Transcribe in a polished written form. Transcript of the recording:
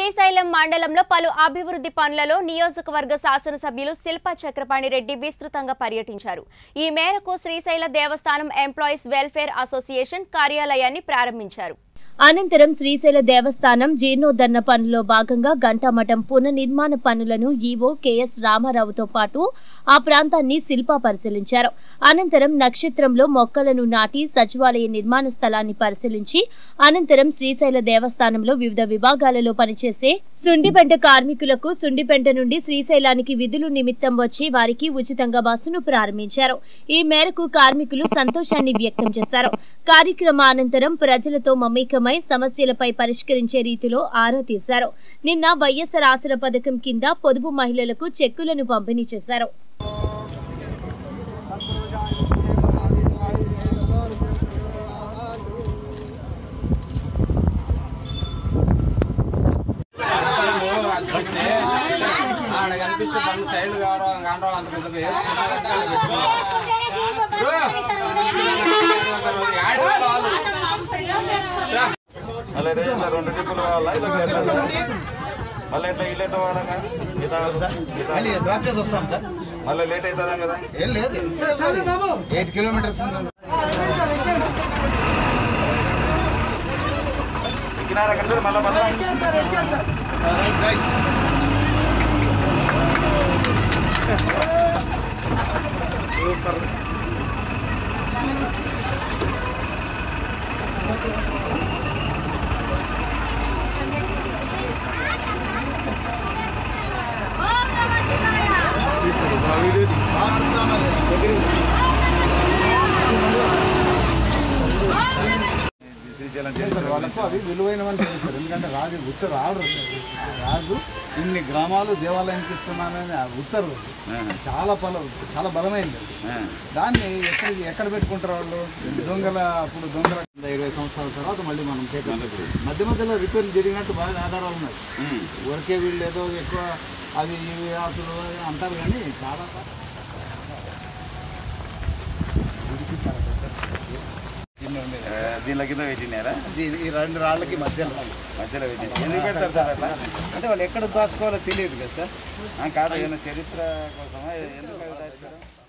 శ్రీశైలం మండలంలో పలు అభివృద్ధి పనులలో నియోజకవర్గ శాసనసభ్యులు శిల్పా చక్రపాణి రెడ్డి విస్తృతంగా పర్యటించారు। ఈ మేరకు శ్రీశైల దేవస్థానం ఎంప్లాయీస్ వెల్ఫేర్ అసోసియేషన్ కార్యాలయాన్ని ప్రారంభించారు। అనంతరం శ్రీశైల దేవస్థానం జీర్ణోద్ధరణ పనుల్లో భాగంగా గంటామఠం పునర్నిర్మాణ పనులను ఈవో కెఎస్ రామారావుతో పాటు ఆ ప్రాంతాన్ని శిల్పా పరిశీలించారు। అనంతరం నక్షత్రంలో మొక్కలను నాటి సచివాలయ నిర్మాణ స్థలాన్ని పరిశీలించి అనంతరం శ్రీశైల దేవస్థానంలో వివిధ విభాగాలలో పనిచేసే సుండిపెంట కార్మికులకు సుండిపెంట నుండి శ్రీశైలానికి విధులు నిమిత్తం వచ్చి వారికి ఉచితంగా బస్సును ప్రారంభించారు। ఈ మేరకు కార్మికులు సంతోషాన్ని వ్యక్తం చేశారు। కార్యక్రమానంతరం ప్రజలతో మమేకమై సమస్యలపై పరిష్కరించే రీతిలో ఆరా తీశారు। నిన్న వైఎస్ఆర్ ఆసరా పథకం కింద పొదుపు మహిళలకు చెక్కులను పంపిణీ చేశారు। మళ్ళీ లేట్ అవుతుందా కదా? ఏం లేదు, 8 కిలోమీటర్స్ ఎక్కినారా కదా? సూపర్. వాళ్ళకు అవి విలువైనవని తెలుస్తారు, ఎందుకంటే రాజు ఉత్తర్వు ఆర్డర్, రాజు ఇన్ని గ్రామాలు దేవాలయానికి ఇస్తున్నానని ఉత్తర్వు చాలా బలమైంది। దాన్ని ఎక్కడ పెట్టుకుంటారు వాళ్ళు? దొంగల అప్పుడు దొంగల 20 సంవత్సరాల తర్వాత మళ్ళీ మనం మధ్య మధ్యలో రిపేర్లు జరిగినట్టు బాగా ఆధారాలు ఉన్నాయి। ఊరికే వీళ్ళు ఏదో ఎక్కువ అవి ఇవి ఆకులు అంటారు, కానీ చాలా దీనిలో కింద పెట్టినారా? ఈ 2 రాళ్ళకి మధ్యలో పెట్టినారు। ఎందుకు పెడతారు సార్ అట్లా? అంటే వాళ్ళు ఎక్కడ దాచుకోవాలో తెలియదు కదా సార్? కాదు, ఏమైనా చరిత్ర కోసమా? ఎందుకు దాచుకోవడం?